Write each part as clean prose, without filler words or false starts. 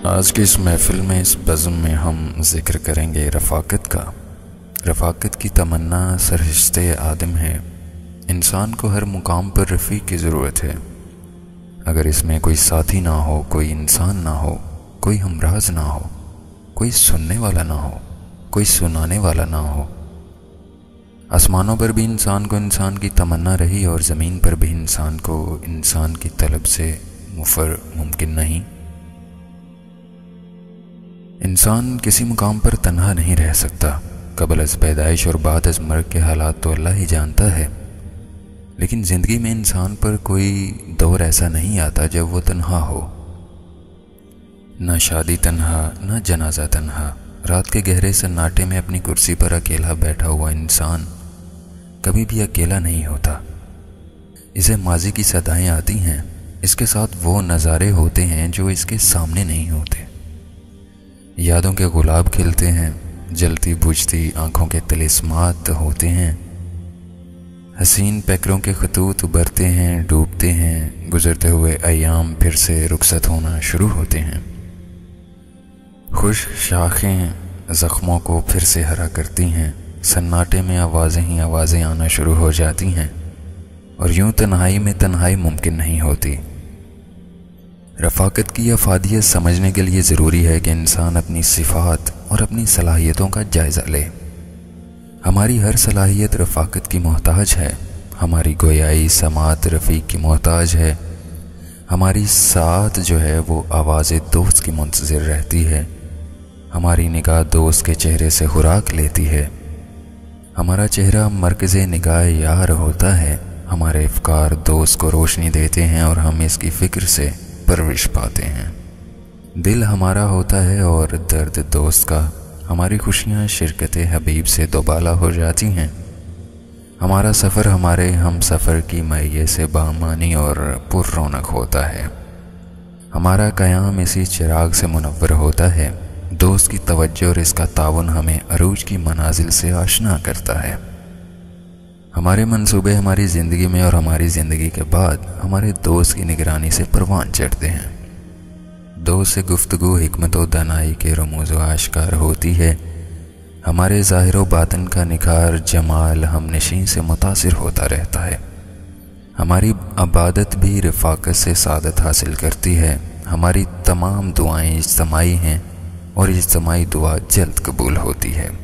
آج کی اس محفل میں اس بزم میں ہم ذکر کریں گے رفاقت کا۔ رفاقت کی تمنا سرشتے آدم ہے۔ انسان کو ہر مقام پر رفیق کی ضرورت ہے۔ اگر اس میں کوئی ساتھی نہ ہو، کوئی انسان نہ ہو، کوئی ہمراز نہ ہو، کوئی سننے والا نہ ہو، کوئی سنانے والا نہ ہو، آسمانوں پر بھی انسان کو انسان کی تمنا رہی اور زمین پر بھی انسان کو انسان کی طلب سے مفر ممکن نہیں۔ انسان کسی مقام پر تنہا نہیں رہ سکتا۔ قبل از پیدائش اور بعد از مرگ کے حالات تو اللہ ہی جانتا ہے، لیکن زندگی میں انسان پر کوئی دور ایسا نہیں آتا جب وہ تنہا ہو۔ نہ شادی تنہا، نہ جنازہ تنہا۔ رات کے گہرے سناٹے میں اپنی کرسی پر اکیلا بیٹھا ہوا انسان کبھی بھی اکیلا نہیں ہوتا۔ اسے ماضی کی صدائیں آتی ہیں، اس کے ساتھ وہ نظارے ہوتے ہیں جو اس کے سامنے نہیں ہوتے۔ یادوں کے گلاب کھلتے ہیں، جلتی بجھتی آنکھوں کے طلسمات ہوتے ہیں، حسین پیکروں کے خطوط ابھرتے ہیں، ڈوبتے ہیں، گزرتے ہوئے ایام پھر سے رخصت ہونا شروع ہوتے ہیں۔ خشک شاخیں زخموں کو پھر سے ہرا کرتی ہیں، سناٹے میں آوازیں ہی آوازیں آنا شروع ہو جاتی ہیں، اور یوں تنہائی میں تنہائی ممکن نہیں ہوتی۔ رفاقت کی افادیت سمجھنے کے لیے ضروری ہے کہ انسان اپنی صفات اور اپنی صلاحیتوں کا جائزہ لے۔ ہماری ہر صلاحیت رفاقت کی محتاج ہے۔ ہماری گویائی سماعت رفیق کی محتاج ہے۔ ہماری ساعت جو ہے وہ آواز دوست کی منتظر رہتی ہے۔ ہماری نگاہ دوست کے چہرے سے خوراک لیتی ہے۔ ہمارا چہرہ مرکز نگاہ یار ہوتا ہے۔ ہمارے افکار دوست کو روشنی دیتے ہیں اور ہم اس کی فکر سے پرورش پاتے ہیں۔ دل ہمارا ہوتا ہے اور درد دوست کا۔ ہماری خوشیاں شرکت حبیب سے دوبالا ہو جاتی ہیں۔ ہمارا سفر ہمارے ہم سفر کی معیے سے بامانی اور پر رونق ہوتا ہے۔ ہمارا قیام اسی چراغ سے منور ہوتا ہے۔ دوست کی توجہ اور اس کا تعاون ہمیں عروج کی منازل سے آشنا کرتا ہے۔ ہمارے منصوبے ہماری زندگی میں اور ہماری زندگی کے بعد ہمارے دوست کی نگرانی سے پروان چڑھتے ہیں۔ دوست سے گفتگو حکمت و دانائی کے رموز و آشکار ہوتی ہے۔ ہمارے ظاہر و باطن کا نکھار جمال ہم نشین سے متاثر ہوتا رہتا ہے۔ ہماری عبادت بھی رفاقت سے سعادت حاصل کرتی ہے۔ ہماری تمام دعائیں اجتماعی ہیں اور اجتماعی دعا جلد قبول ہوتی ہے۔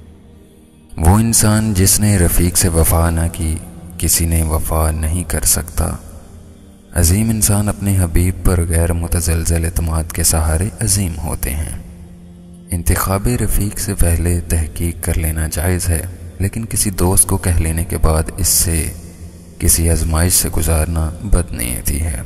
وہ انسان جس نے رفیق سے وفا نہ کی، کسی نے وفا نہیں کر سکتا۔ عظیم انسان اپنے حبیب پر غیر متزلزل اعتماد کے سہارے عظیم ہوتے ہیں۔ انتخاب رفیق سے پہلے تحقیق کر لینا جائز ہے، لیکن کسی دوست کو کہہ لینے کے بعد اس سے کسی آزمائش سے گزارنا بدنیتی ہے۔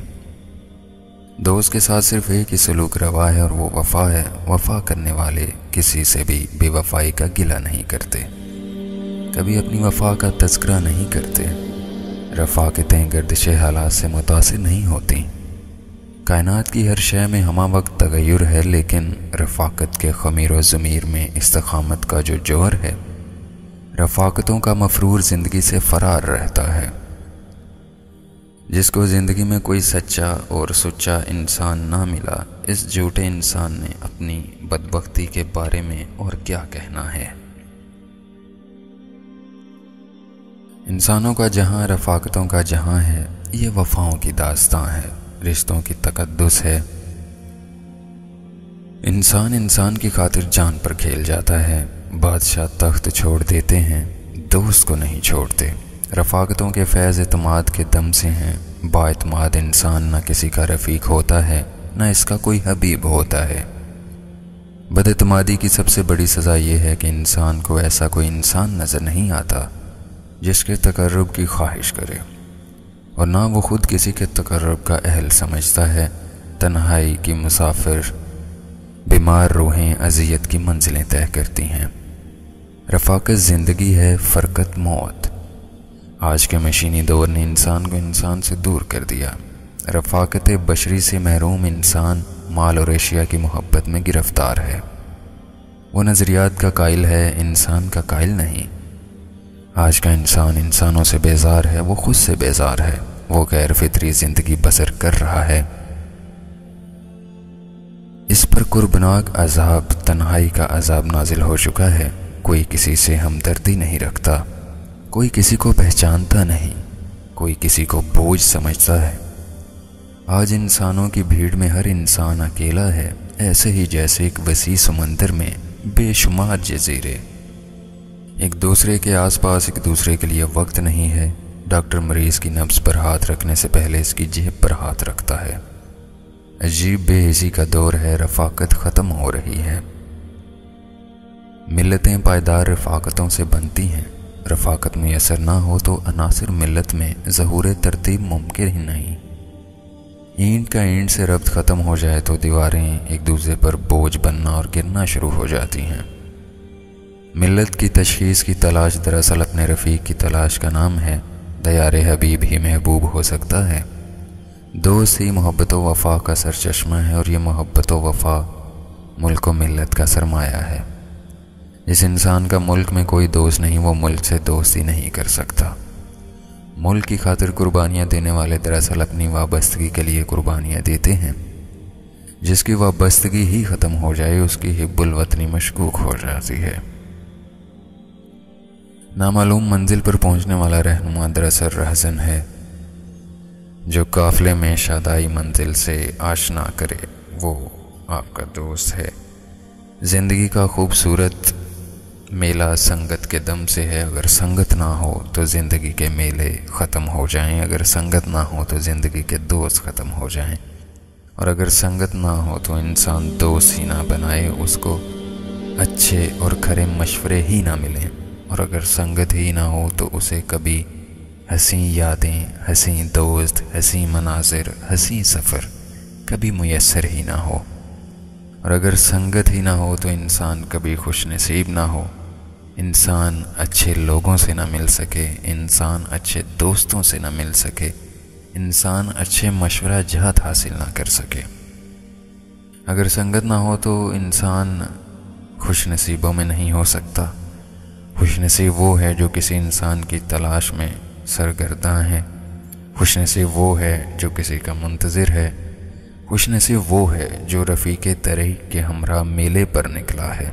دوست کے ساتھ صرف ایک ہی سلوک روا ہے اور وہ وفا ہے۔ وفا کرنے والے کسی سے بھی بے وفائی کا گلہ نہیں کرتے، کبھی اپنی وفا کا تذکرہ نہیں کرتے۔ رفاقتیں گردش حالات سے متاثر نہیں ہوتی۔ کائنات کی ہر شے میں ہمہ وقت تغیر ہے، لیکن رفاقت کے خمیر و ضمیر میں استقامت کا جو جوہر ہے، رفاقتوں کا مفرور زندگی سے فرار رہتا ہے۔ جس کو زندگی میں کوئی سچا اور سچا انسان نہ ملا، اس جھوٹے انسان نے اپنی بدبختی کے بارے میں اور کیا کہنا ہے۔ انسانوں کا جہاں رفاقتوں کا جہاں ہے، یہ وفاؤں کی داستاں ہے، رشتوں کی تقدس ہے۔ انسان انسان کی خاطر جان پر کھیل جاتا ہے۔ بادشاہ تخت چھوڑ دیتے ہیں، دوست کو نہیں چھوڑتے۔ رفاقتوں کے فیض اعتماد کے دم سے ہیں۔ با اعتماد انسان نہ کسی کا رفیق ہوتا ہے، نہ اس کا کوئی حبیب ہوتا ہے۔ بد اعتمادی کی سب سے بڑی سزا یہ ہے کہ انسان کو ایسا کوئی انسان نظر نہیں آتا جس کے تقرب کی خواہش کرے، اور نہ وہ خود کسی کے تقرب کا اہل سمجھتا ہے۔ تنہائی کی مسافر بیمار روحیں اذیت کی منزلیں طے کرتی ہیں۔ رفاقت زندگی ہے، فرقت موت۔ آج کے مشینی دور نے انسان کو انسان سے دور کر دیا۔ رفاقت بشری سے محروم انسان مال اور اشیاء کی محبت میں گرفتار ہے۔ وہ نظریات کا قائل ہے، انسان کا قائل نہیں۔ آج کا انسان انسانوں سے بیزار ہے، وہ خود سے بیزار ہے۔ وہ غیر فطری زندگی بسر کر رہا ہے۔ جس پر قربناک عذاب تنہائی کا عذاب نازل ہو چکا ہے، کوئی کسی سے ہمدردی نہیں رکھتا، کوئی کسی کو پہچانتا نہیں، کوئی کسی کو بوجھ سمجھتا ہے۔ آج انسانوں کی بھیڑ میں ہر انسان اکیلا ہے، ایسے ہی جیسے ایک وسیع سمندر میں بے شمار جزیرے۔ ایک دوسرے کے آس پاس ایک دوسرے کے لیے وقت نہیں ہے۔ ڈاکٹر مریض کی نبض پر ہاتھ رکھنے سے پہلے اس کی جیب پر ہاتھ رکھتا ہے۔ عجیب بے حسی کا دور ہے، رفاقت ختم ہو رہی ہے۔ ملتیں پائیدار رفاقتوں سے بنتی ہیں۔ رفاقت میسر نہ ہو تو عناصر ملت میں ظہور ترتیب ممکن ہی نہیں۔ اینٹ کا اینٹ سے ربط ختم ہو جائے تو دیواریں ایک دوسرے پر بوجھ بننا اور گرنا شروع ہو جاتی ہیں۔ ملت کی تشخیص کی تلاش دراصل اپنے رفیق کی تلاش کا نام ہے۔ دیار حبیب ہی محبوب ہو سکتا ہے۔ دوست ہی محبت و وفا کا سرچشمہ ہے، اور یہ محبت و وفا ملک و ملت کا سرمایہ ہے۔ جس انسان کا ملک میں کوئی دوست نہیں، وہ ملک سے دوستی نہیں کر سکتا۔ ملک کی خاطر قربانیاں دینے والے دراصل اپنی وابستگی کے لیے قربانیاں دیتے ہیں۔ جس کی وابستگی ہی ختم ہو جائے، اس کی حب الوطنی مشکوک ہو جاتی ہے۔ نامعلوم منزل پر پہنچنے والا رہنما دراصل رہزن ہے۔ جو قافلے میں شادائی منزل سے آشنا کرے، وہ آپ کا دوست ہے۔ زندگی کا خوبصورت میلہ سنگت کے دم سے ہے۔ اگر سنگت نہ ہو تو زندگی کے میلے ختم ہو جائیں، اگر سنگت نہ ہو تو زندگی کے دوست ختم ہو جائیں، اور اگر سنگت نہ ہو تو انسان دوست ہی نہ بنائے، اس کو اچھے اور کھرے مشورے ہی نہ ملیں، اور اگر سنگت ہی نہ ہو تو اسے کبھی حسین یادیں، حسین دوست، حسین مناظر، حسین سفر کبھی میسر ہی نہ ہو، اور اگر سنگت ہی نہ ہو تو انسان کبھی خوش نصیب نہ ہو۔ انسان اچھے لوگوں سے نہ مل سکے، انسان اچھے دوستوں سے نہ مل سکے، انسان اچھے مشورہ جات حاصل نہ کر سکے۔ اگر سنگت نہ ہو تو انسان خوش نصیبوں میں نہیں ہو سکتا۔ خوش نصیب وہ ہے جو کسی انسان کی تلاش میں سرگرداں ہے۔ خوش نصیب وہ ہے جو کسی کا منتظر ہے۔ خوش نصیب وہ ہے جو رفیق طریق کے ہمراہ میلے پر نکلا ہے۔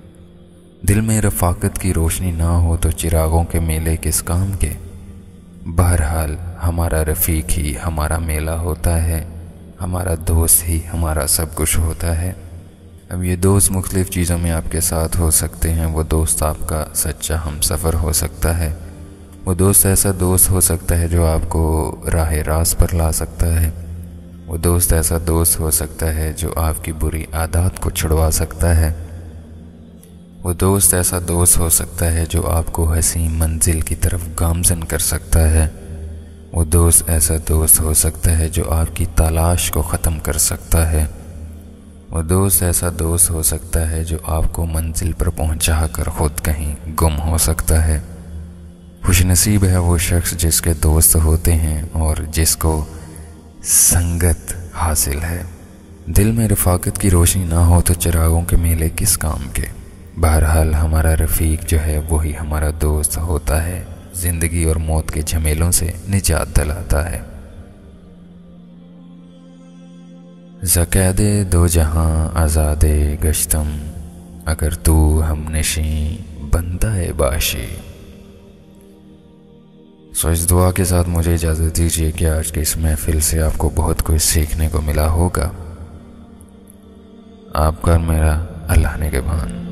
دل میں رفاقت کی روشنی نہ ہو تو چراغوں کے میلے کس کام کے؟ بہرحال ہمارا رفیق ہی ہمارا میلہ ہوتا ہے، ہمارا دوست ہی ہمارا سب کچھ ہوتا ہے۔ اب یہ دوست مختلف چیزوں میں آپ کے ساتھ ہو سکتے ہیں۔ وہ دوست آپ کا سچا ہم سفر ہو سکتا ہے۔ وہ دوست ایسا دوست ہو سکتا ہے جو آپ کو راہ راست پر لا سکتا ہے۔ وہ دوست ایسا دوست ہو سکتا ہے جو آپ کی بری عادات کو چھڑوا سکتا ہے۔ وہ دوست ایسا دوست ہو سکتا ہے جو آپ کو حسین منزل کی طرف گامزن کر سکتا ہے۔ وہ دوست ایسا دوست ہو سکتا ہے جو آپ کی تلاش کو ختم کر سکتا ہے۔ وہ دوست ایسا دوست ہو سکتا ہے جو آپ کو منزل پر پہنچا کر خود کہیں گم ہو سکتا ہے۔ خوش نصیب ہے وہ شخص جس کے دوست ہوتے ہیں اور جس کو سنگت حاصل ہے۔ دل میں رفاقت کی روشنی نہ ہو تو چراغوں کے میلے کس کام کے؟ بہرحال ہمارا رفیق جو ہے وہی ہمارا دوست ہوتا ہے، زندگی اور موت کے جھمیلوں سے نجات دلاتا ہے۔ زقید دو جہاں آزاد گشتم، اگر تو ہم نشیں بندہ باشی۔ اس دعا کے ساتھ مجھے اجازت دیجیے کہ آج کی اس محفل سے آپ کو بہت کچھ سیکھنے کو ملا ہوگا۔ آپ کا اور میرا اللہ نگہبان۔